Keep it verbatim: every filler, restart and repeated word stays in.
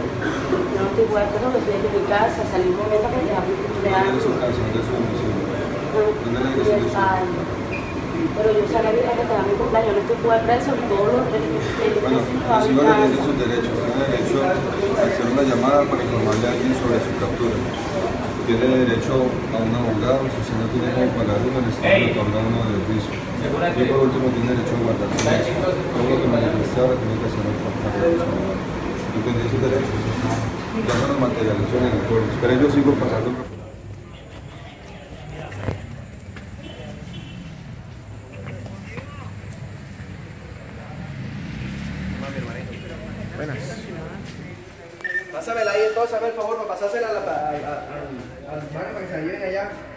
Yo no estoy fuera, pero estoy en mi casa, salí un momento que te abrí tu ¿Dónde es su cumpleaños. casa? ¿Dónde es su domicilio? ¿Dónde le Mi dice su espalda. Pero yo salí a que te da mi cumpleaños, no estoy fuera preso, todos los derechos Bueno, que reciba leyendo sus derechos. Tiene derecho a hacer una llamada para informarle a alguien sobre su captura. Tiene derecho a un abogado, si usted no tiene cómo pagar uno, el Estado le otorga uno de oficio. Y por último tiene derecho a guardar silencio. Todo lo que manifieste ahora tiene que hacerlo por parte de su abogado. ¿Entendí sus derechos? Ya se los materializó en el informe. Pero yo sigo pasando. Buenas. Pásamela ahí entonces, a ver, por favor, para pasársela a la- a- a- al al banco para que se la lleven allá.